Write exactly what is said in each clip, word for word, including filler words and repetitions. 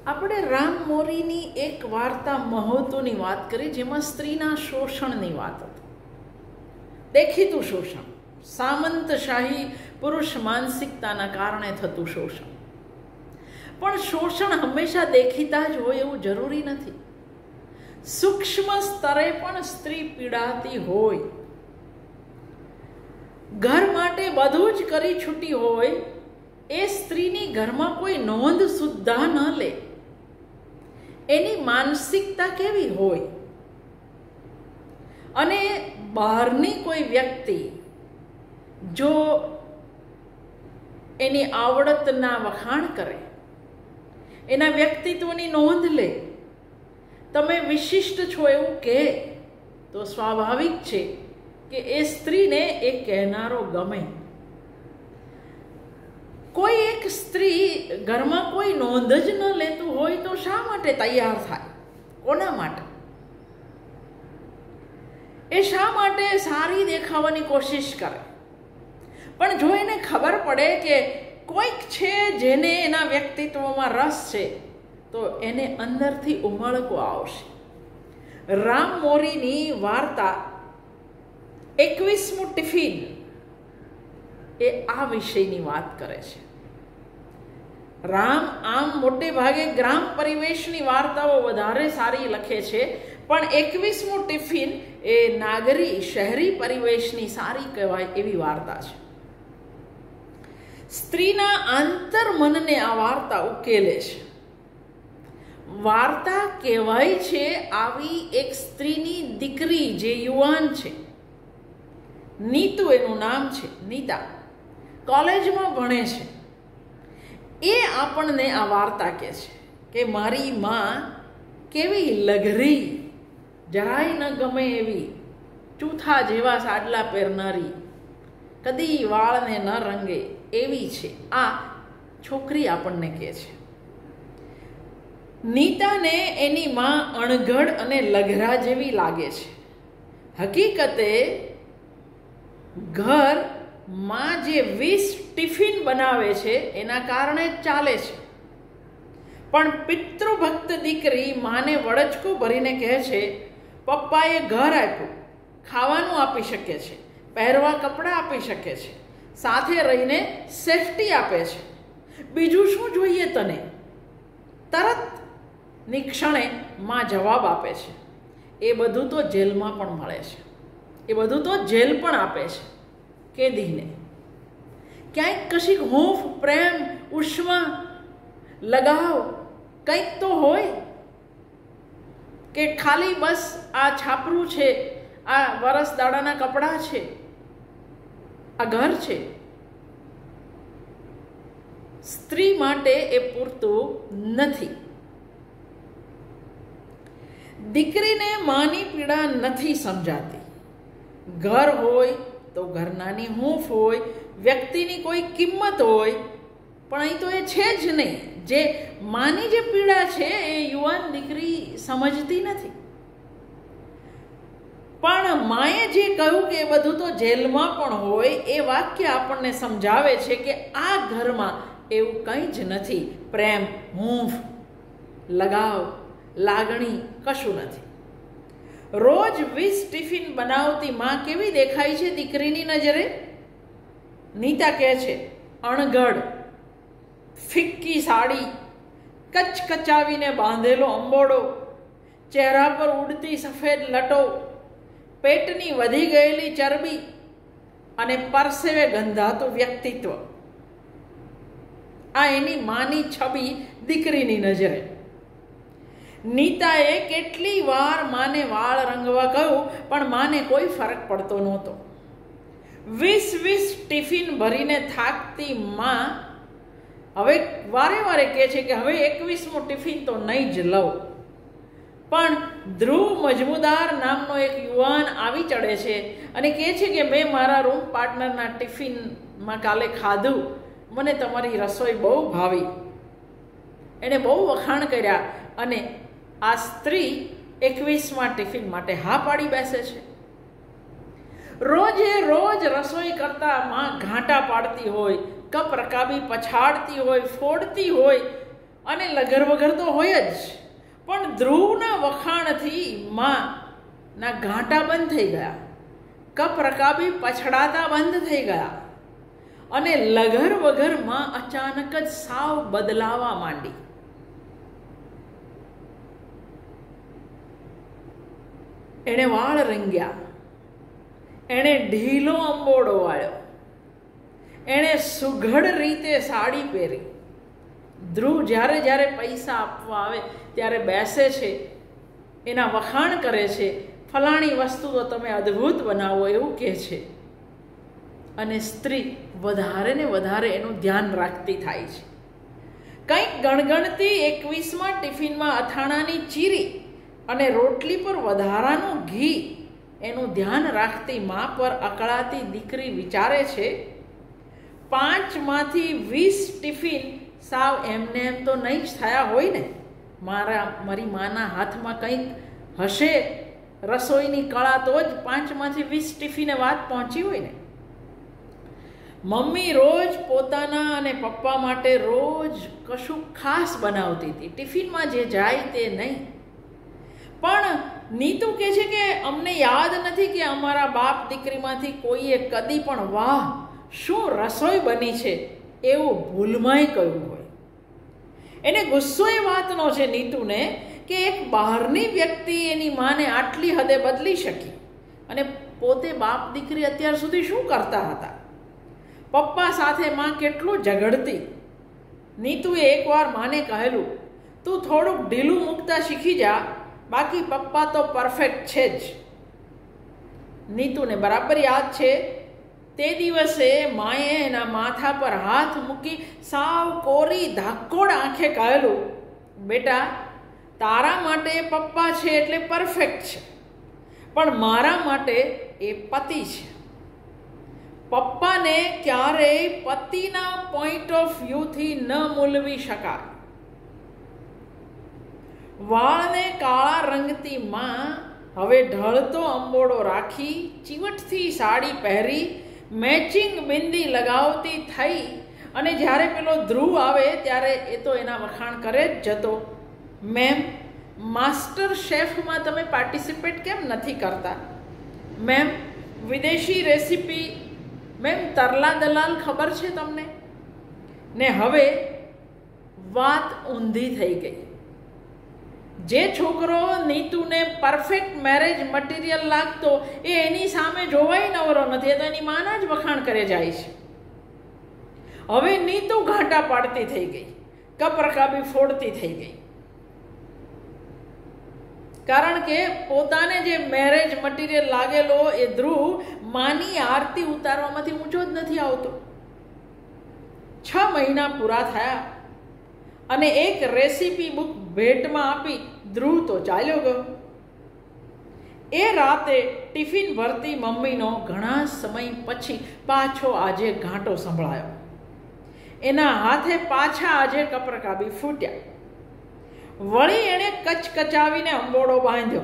આપણે રામ મોરીની એક વાર્તા મહત્વની વાત કરી, જેમાં સ્ત્રીના શોષણની વાત હતી. દેખીતું શોષણ, સામંતશાહી પુરુષ માનસિકતાના કારણે થતું શોષણ. પણ શોષણ હંમેશા દેખીતા જ હોય એવું જરૂરી નથી. સૂક્ષ્મ સ્તરે પણ સ્ત્રી પીડાતી હોય. ઘર માટે બધું જ કરી છૂટી હોય એ સ્ત્રીની ઘરમાં કોઈ નોંધ સુદ્ધા ન લે. એની માનસિકતા કેવી હોય? અને બહારની કોઈ વ્યક્તિ જો એની આવડતના વખાણ કરે, એના વ્યક્તિત્વની નોંધ લે, તમે વિશિષ્ટ છો એવું કહે, તો સ્વાભાવિક છે કે એ સ્ત્રીને એ કહેનારો ગમે. કોઈ એક સ્ત્રી ઘરમાં કોઈ નોંધ જ ન લેતું હોય તો શા માટે તૈયાર થાય? કોના માટે? એ શા માટે સારી દેખાવાની કોશિશ કરે? પણ જો એને ખબર પડે કે કોઈક છે જેને એના વ્યક્તિત્વમાં રસ છે, તો એને અંદરથી ઉમળકો આવશે. રામ મોરીની વાર્તા એકવીસમું ટિફિન એ આ વિષયની વાત કરે છે. રામ આમ મોટે ભાગે ગ્રામ પરિવેશની વાર્તાઓ વધારે સારી લખે છે, પણ એકવીસમું ટિફિન એ નાગરી શહેરી પરિવેશની સારી કહેવાય એવી વાર્તા છે. સ્ત્રીના આંતરમનને આ વાર્તા ઉકેલે છે. વાર્તા કહેવાય છે આવી એક સ્ત્રીની દીકરી જે યુવાન છે, નીતુ એનું નામ છે, નીતા કોલેજમાં ભણે છે. એ આપણને આ વાર્તા કહે છે કે મારી માં કેવી લઘરી, જરાય ન ગમે એવી, ચૂથા જેવા સાડલા પહેરનારી, કદી વાળને ન રંગે એવી છે. આ છોકરી આપણને કહે છે. નીતાને એની માં અણઘડ અને લઘરા જેવી લાગે છે. હકીકતે ઘર માં જે વીસ ટિફિન બનાવે છે એના કારણે જ ચાલે છે. પણ પિતૃભક્ત દીકરી માને વડચકો ભરીને કહે છે, પપ્પાએ ઘર આપ્યું, ખાવાનું આપી શકે છે, પહેરવા કપડાં આપી શકે છે, સાથે રહીને સેફટી આપે છે, બીજું શું જોઈએ તને? તરત ની ક્ષણે માં જવાબ આપે છે, એ બધું તો જેલમાં પણ મળે છે, એ બધું તો જેલ પણ આપે છે કેદીને. ક્યાંક કશીક હૂંફ, પ્રેમ, ઉષ્મા, લગાવ કંઈક તો હોય, કે ખાલી બસ આ છાપરું છે, આ વરસ દાડાના કપડાં છે, આ ઘર છે. સ્ત્રી માટે એ પૂરતું નથી. દીકરીને માની પીડા નથી સમજાતી. ઘર હોય તો ઘરનાની હૂંફ હોય, વ્યક્તિની કોઈ કિંમત હોય, પણ અહીં તો એ છે જ નહીં. જે માની જે પીડા છે એ યુવાન દીકરી સમજતી નથી. પણ માએ જે કહ્યું કે એ બધું તો જેલમાં પણ હોય, એ વાક્ય આપણને સમજાવે છે કે આ ઘરમાં એવું કંઈ જ નથી. પ્રેમ, હૂંફ, લગાવ, લાગણી કશું નથી. રોજ વીસ ટિફિન બનાવતી માં કેવી દેખાય છે દીકરીની નજરે? નીતા કહે છે, અણઘડ, ફિક્કી સાડી, કચકચાવીને બાંધેલો અંબોડો, ચહેરા પર ઉડતી સફેદ લટો, પેટની વધી ગયેલી ચરબી અને પરસેવે ગંધાતું વ્યક્તિત્વ. આ એની માની છબી દીકરીની નજરે. નીતાએ કેટલી વાર માને વાળ રંગવા કહ્યું, પણ માને કોઈ ફરક પડતો નહોતો. વીસ વીસ ટિફિન ભરીને થાકતી માં હવે વારે વારે કહે છે કે હવે એકવીસમું ટિફિન તો નહીં જ લઉં. પણ ધ્રુવ મજમુદાર નામનો એક યુવાન આવી ચડે છે અને કહે છે કે મેં મારા રૂમ પાર્ટનરના ટિફિનમાં કાલે ખાધું, મને તમારી રસોઈ બહુ ભાવી. એણે બહુ વખાણ કર્યા અને આ સ્ત્રી એકવીસમાં ટિફિન માટે હા પાડી બેસે છે. રોજે રોજ રસોઈ કરતા માં ઘાંટા પાડતી હોય, કપ રકાબી પછાડતી હોય, ફોડતી હોય, અને લગર વગર તો હોય જ, પણ ધ્રુવના વખાણથી માના ઘાંટા બંધ થઈ ગયા, કપ રકાબી પછડાતા બંધ થઈ ગયા અને લગર વગર માં અચાનક જ સાવ બદલાવા માંડી. એણે વાળ રંગ્યા, એણે ઢીલો અંબોડો વાળ્યો, એણે સુઘડ રીતે સાડી પહેરી. ધ્રુવ જ્યારે જ્યારે પૈસા આપવા આવે ત્યારે બેસે છે, એના વખાણ કરે છે, ફલાણી વસ્તુ તો તમે અદ્ભુત બનાવો એવું કહે છે, અને સ્ત્રી વધારે ને વધારે એનું ધ્યાન રાખતી થાય છે. કંઈક ગણગણતી એકવીસમાં ટિફિનમાં અથાણાની ચીરી અને રોટલી પર વધારાનું ઘી એનું ધ્યાન રાખતી મા પર અકળાતી દીકરી વિચારે છે, પાંચમાંથી વીસ ટિફિન સાવ એમને એમ તો નહીં જ થયા હોય ને. મારા મારી માના હાથમાં કંઈક હશે રસોઈની કળા તો જ પાંચમાંથી વીસ ટિફિને વાત પહોંચી હોય ને. મમ્મી રોજ પોતાના અને પપ્પા માટે રોજ કશું ખાસ બનાવતી હતી, ટિફિનમાં જે જાય તે નહીં. પણ નીતુ કહે છે કે અમને યાદ નથી કે અમારા બાપ દીકરીમાંથી કોઈએ કદી પણ વાહ શું રસોઈ બની છે એવું ભૂલમાંય કહ્યું હોય. એને ગુસ્સો એ વાતનો છે નીતુને કે એક બહારની વ્યક્તિ એની માને આટલી હદે બદલી શકી, અને પોતે બાપ દીકરી અત્યાર સુધી શું કરતા હતા. પપ્પા સાથે માં કેટલું ઝઘડતી. નીતુએ એકવાર માને કહેલું, તું થોડુંક ઢીલું મૂકતા શીખી જા, બાકી પપ્પા તો પરફેક્ટ છે જ. નીતુને બરાબર યાદ છે તે દિવસે માએ એના માથા પર હાથ મૂકી સાવ કોરી ધાકોડ આંખે કહેલું, બેટા તારા માટે પપ્પા છે એટલે પરફેક્ટ છે, પણ મારા માટે એ પતિ છે. પપ્પાને ક્યારેય પતિના પોઈન્ટ ઓફ વ્યૂથી ન મૂલવી શકાય. વાળને કાળા રંગતી માં હવે ઢળતો અંબોડો રાખી, ચીવટથી સાડી પહેરી, મેચિંગ બિંદી લગાવતી થઈ, અને જ્યારે પેલો ધ્રુવ આવે ત્યારે એ તો એના વખાણ કરે જ જતો, મેમ માસ્ટર શેફમાં તમે પાર્ટિસિપેટ કેમ નથી કરતા? મેમ વિદેશી રેસીપી, મેમ તરલા દલાલ ખબર છે તમને? ને હવે વાત ઊંધી થઈ ગઈ. જે છોકરો નીતુને પરફેક્ટ મેરેજ મટીરિયલ લાગતો એ એની સામે જોવાય નવરો નથી, એ તો એની માના જ વખાણ કરે જાય છે. હવે નીતુ ઘાંટા પાડતી થઈ ગઈ, કપરકાબી ફોડતી થઈ ગઈ, કારણ કે પોતાને જે મેરેજ મટીરિયલ લાગેલો એ ધ્રુવ માની આરતી ઉતારવામાંથી ઊંચો જ નથી આવતો. છ મહિના પૂરા થયા અને એક રેસીપી બુક ભેટમાં આપી ધ્રુવ તો ચાલ્યો ગયો. એ રાતે ટિફિન ભરતી મમ્મીનો ઘણા સમય પછી પાછો આજે ઘાંટો સંભળાયો. એના હાથે પાછા આજે કપરકાબી ફૂટ્યા. વળી એણે કચકચાવીને અંબોડો બાંધ્યો.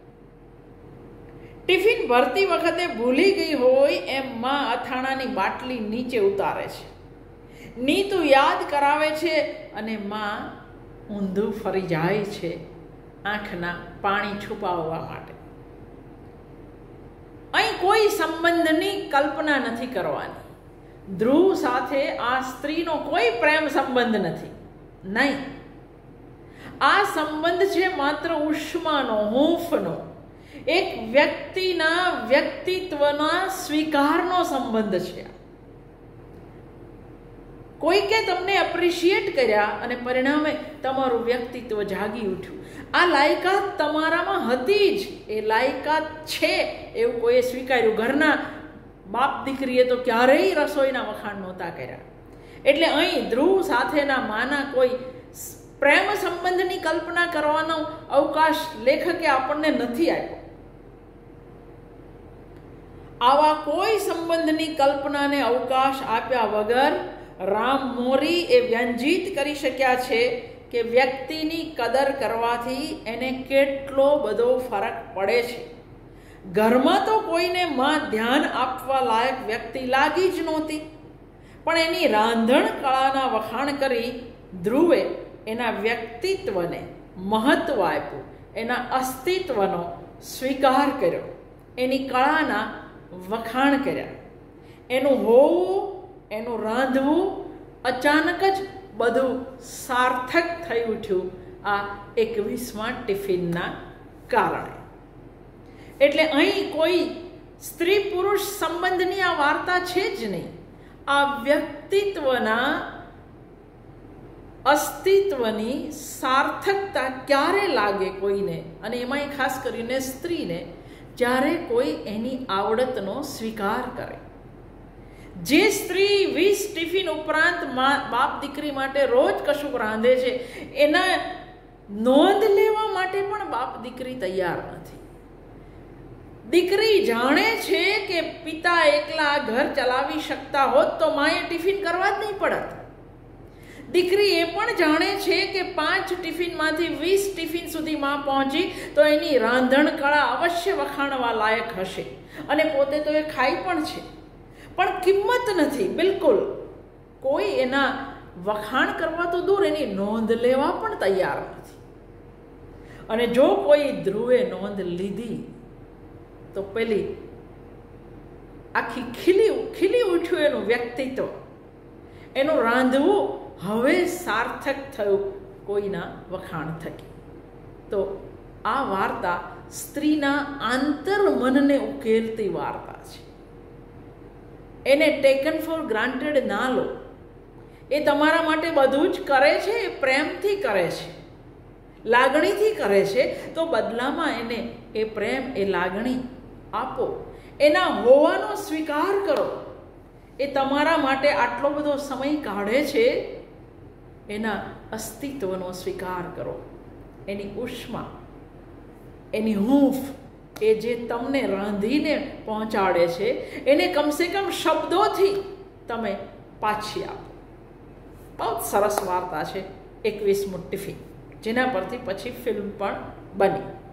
ટિફિન ભરતી વખતે ભૂલી ગઈ હોય એમ માં અથાણાની બાટલી નીચે ઉતારે છે. નીતુ યાદ કરાવે છે અને માં ઊંધું ફરી જાય છે આંખના પાણી છુપાવવા માટે. અહીં કોઈ સંબંધની કલ્પના નથી કરવાની. ધ્રુવ સાથે આ સ્ત્રીનો કોઈ પ્રેમ સંબંધ નથી, નહીં. આ સંબંધ છે માત્ર ઉષ્માનો, હૂંફનો, એક વ્યક્તિના વ્યક્તિત્વના સ્વીકારનો સંબંધ છે. કોઈકે તમને એપ્રિશિએટ કર્યા અને પરિણામે તમારું વ્યક્તિત્વ જાગી ઉઠ્યું. આ લાયકાત તમારામાં હતી જ, એ લાયકાત છે એવું કોઈએ સ્વીકાર્યું. ઘરના બાપ દીકરીએ તો ક્યારેય રસોઈના વખાણ નહોતા કર્યા. એટલે અહીં ધ્રુવ સાથેના માના કોઈ પ્રેમ સંબંધની કલ્પના કરવાનો અવકાશ લેખકે આપણને નથી આપ્યો. આવા કોઈ સંબંધની કલ્પનાને અવકાશ આપ્યા વગર રામ મોરી એ વ્યંજિત કરી શક્યા છે કે વ્યક્તિની કદર કરવાથી એને કેટલો બધો ફરક પડે છે. ઘરમાં તો કોઈને માં ધ્યાન આપવા લાયક વ્યક્તિ લાગી જ નહોતી, પણ એની રાંધણ કળાના વખાણ કરી ધ્રુવે એના વ્યક્તિત્વને મહત્ત્વ આપ્યું, એના અસ્તિત્વનો સ્વીકાર કર્યો, એની કળાના વખાણ કર્યા, એનું હોવું, એનું રાંધવું અચાનક જ બધું સાર્થક થઈ ઉઠ્યું આ એકવીસમા ટિફિનના કારણે. એટલે અહીં કોઈ સ્ત્રી પુરુષ સંબંધની આ વાર્તા છે જ નહીં. આ વ્યક્તિત્વના અસ્તિત્વની સાર્થકતા ક્યારે લાગે કોઈને, અને એમાંય ખાસ કરીને સ્ત્રીને, જ્યારે કોઈ એની આવડતનો સ્વીકાર કરે. જે સ્ત્રી વીસ ટિફિન ઉપરાંત બાપ દીકરી માટે રોજ કશુંક રાંધે છે, એના નોંધ લેવા માટે પણ બાપ દીકરી તૈયાર નથી. દીકરી જાણે છે કે પિતા એકલા ઘર ચલાવી શકતા હોત તો માએ ટિફિન કરવા જ નહીં પડત. દીકરી એ પણ જાણે છે કે પાંચ ટિફિનમાંથી વીસ ટિફિન સુધી માં પહોંચી તો એની રાંધણ કળા અવશ્ય વખાણવા લાયક હશે, અને પોતે તો એ ખાઈ પણ છે, પણ કિંમત નથી બિલકુલ. કોઈ એના વખાણ કરવા તો દૂર, એની નોંધ લેવા પણ તૈયાર નથી. અને જો કોઈ ધ્રુવે નોંધ લીધી તો પેલી આખી ખીલી ખીલી ઉઠ્યું એનું વ્યક્તિત્વ, એનું રાંધવું હવે સાર્થક થયું કોઈના વખાણ થકી. તો આ વાર્તા સ્ત્રીના આંતર મનને ઉકેલતી વાર્તા છે. એને ટેકન ફોર ગ્રાન્ટેડ ના લો. એ તમારા માટે બધું જ કરે છે, એ પ્રેમથી કરે છે, લાગણીથી કરે છે, તો બદલામાં એને એ પ્રેમ, એ લાગણી આપો. એના હોવાનો સ્વીકાર કરો. એ તમારા માટે આટલો બધો સમય કાઢે છે, એના અસ્તિત્વનો સ્વીકાર કરો. એની ઉષ્મા, એની હૂંફ, એ જે તમને રાંધીને પહોંચાડે છે, એને કમસે કમ શબ્દોથી તમે પાછી આપો. બહુ સરસ વાર્તા છે એકવીસમું ટિફિન, જેના પરથી પછી ફિલ્મ પણ બની.